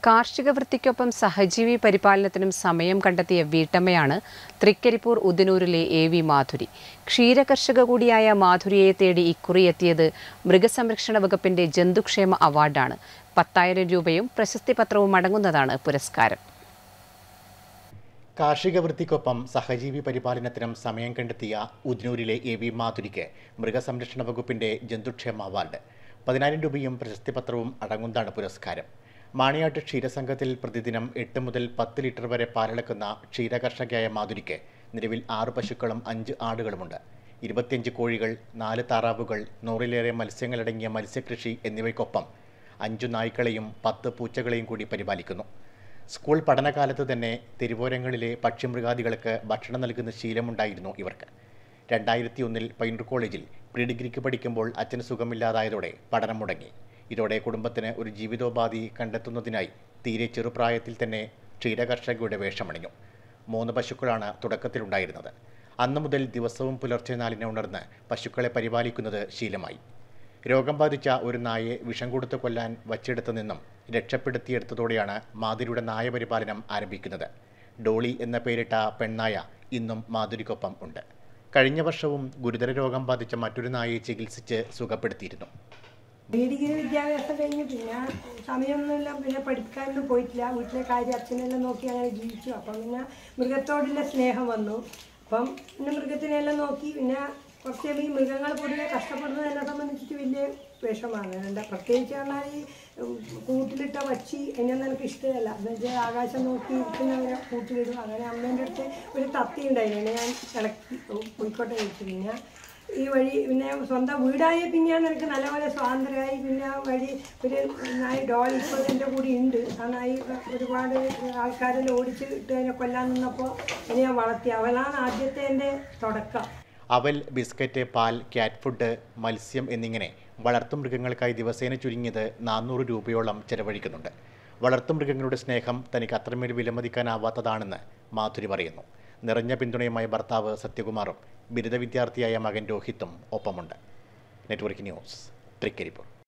കാർഷിക വൃത്തിക്കൊപ്പം സഹജീവി പരിപാലനത്തിനും സമയം കണ്ടെത്തിയ വീട്ടമ്മയാണ് തൃക്കരിപ്പൂർ ഉദനൂരിലെ എ.വി. മാധുരി. ക്ഷീരകർഷക കൂടിയായ മാധുരിയെ തേടി ഇക്കുറി എത്തിയത് മൃഗസംരക്ഷണ വകുപ്പിന്റെ ജന്തുക്ഷേമ അവാർഡാണ്. 10,000 രൂപയും പ്രശസ്തി പത്രവും അടങ്ങുന്നതാണ് പുരസ്കാരം. കാർഷിക വൃത്തിക്കൊപ്പം സഹജീവി പരിപാലനത്തിനും സമയം കണ്ടെത്തിയ ഉദനൂരിലെ എ.വി. മാധുരിക്ക് മൃഗസംരക്ഷണ വകുപ്പിന്റെ ജന്തുക്ഷേമ അവാർഡ് 10,000 രൂപയും പ്രശസ്തി പത്രവും അടങ്ങുന്നതാണ് പുരസ്കാരം. മാണിയാട്ട് ക്ഷീരസംഘത്തിൽ പ്രതിദിനം 8 മുതൽ 10 ലിറ്റർ വരെ പാലളക്കുന്ന ക്ഷീരകർഷകയായ മാധുരിക്ക് നിലവിൽ 6 പശുക്കളും 5 ആടുകളുമുണ്ട്. 25 കോഴികൾ, 4 താറാവുകൾ, 100-ലേറെ മത്സ്യങ്ങളടങ്ങിയ മത്സ്യകൃഷി എന്നിവയ്ക്കൊപ്പം 5 നായ്ക്കളെയും 10 പൂച്ചകളെയും കൂടി പരിപാലിക്കുന്നു. സ്കൂൾ പഠനകാലത്ത് തന്നെ തെരുവോരങ്ങളിലെ പക്ഷിമൃഗാദികൾക്ക് ഭക്ഷണം നൽകുന്ന ശീലമുണ്ടായിരുന്നു ഇവർക്ക്. 2001-ൽ പയ്യന്നൂർ കോളേജിൽ പ്രീ ഡിഗ്രിക്ക് പഠിക്കുമ്പോൾ അച്ഛന് സുഖമില്ലാതായതോടെ പഠനം മുടങ്ങി. ഇതോടെ കുടുംബത്തിന് ഒരു ജീവിതോപാധി കണ്ടെത്തുന്നതിനായി തീരെ ചെറുപ്രായത്തിൽ തന്നെ ക്ഷീരകർഷകയുടെ വേഷമണിഞ്ഞു. 3 പശുക്കളാണ് തുടക്കത്തിലുണ്ടായിരുന്നത്. അന്നു മുതൽ ദിവസവും പുലർച്ചെ 4-ന് ഉണർന്ന് പശുക്കളെ പരിപാലിക്കുന്നത് ശീലമായി. രോഗം ബാധിച്ച ഒരു നായയെ വിഷം കൊടുത്ത് കൊല്ലാൻ വച്ചെടുത്തു നിന്നും രക്ഷപ്പെടുത്തിയെടുത്തതോടെയാണ് മാധുരിയുടെ നായ പരിപാലനം ആരംഭിക്കുന്നത്. ഡോളി എന്ന പേരിട്ട പെൺനായ ഇന്നും മാധുരിക്കൊപ്പം ഉണ്ട്. കഴിഞ്ഞ വർഷവും ഗുരുതര രോഗം ബാധിച്ച മറ്റൊരു നായയെ ചികിത്സിച്ച് സുഖപ്പെടുത്തിയിരുന്നു. ഡിഗ്രി വിദ്യാഭ്യാസം കഴിഞ്ഞ് പിന്നെ സമയമൊന്നുമില്ല, പിന്നെ പഠിക്കാനൊന്നും പോയിട്ടില്ല. വീട്ടിലെ കാര്യം അച്ഛനെല്ലാം നോക്കി അങ്ങനെ ജീവിച്ചു. അപ്പം പിന്നെ മൃഗത്തോടുള്ള സ്നേഹം വന്നു. അപ്പം പിന്നെ മൃഗത്തിനെല്ലാം നോക്കി. പിന്നെ കുറച്ച് ഈ മൃഗങ്ങൾ പൊതുവെ കഷ്ടപ്പെടുന്നത് എന്നെ സംബന്ധിച്ചിട്ട് വലിയ വിഷമാണ്. എന്താ പ്രത്യേകിച്ച് പറഞ്ഞാൽ ഈ കൂട്ടിലിട്ട പക്ഷി അതിനൊന്നും എനിക്ക് ഇഷ്ടമല്ല. എന്ന് വെച്ചാൽ ആകാശം നോക്കി ഇരിക്കുന്നവരെ കൂട്ടിലിടും. അങ്ങനെ അമ്മേൻ്റെ അടുത്ത് ഒരു തത്തി ഉണ്ടായിരുന്നു, ഞാൻ ഇളക്കി പോയിക്കോട്ടെ കഴിച്ചു. പിന്നെ ഈ വഴി പിന്നെ സ്വന്തം വീടായി പിന്നെയാണ് എനിക്ക് നല്ലപോലെ സ്വാതന്ത്ര്യമായി. പിന്നെ വഴി ഒരു നായി ഡോൾ ഇപ്പോൾ എൻ്റെ കൂടി ഉണ്ട്. ആ നായി ഒരുപാട് ആൾക്കാരെല്ലാം ഓടിച്ചിട്ട് അതിനെ കൊല്ലാൻ നിന്നപ്പോൾ അതിനെ ഞാൻ വളർത്തി. അവളാണ് ആദ്യത്തെ എൻ്റെ തുടക്കം. അവൽ, ബിസ്ക്കറ്റ്, പാൽ, ക്യാറ്റ് ഫുഡ്, മത്സ്യം എന്നിങ്ങനെ വളർത്തുമൃഗങ്ങൾക്കായി ദിവസേന ചുരുങ്ങിയത് 400 രൂപയോളം ചെലവഴിക്കുന്നുണ്ട്. വളർത്തുമൃഗങ്ങളുടെ സ്നേഹം തനിക്ക് അത്രമേൽ വിലമതിക്കാനാവാത്തതാണെന്ന് മാധുരി പറയുന്നു. നിറഞ്ഞ പിന്തുണയുമായി ഭർത്താവ് സത്യകുമാറും ബിരുദ വിദ്യാർത്ഥിയായ മകൻ രോഹിത്തും ഒപ്പമുണ്ട്. Network news, Trikaripur.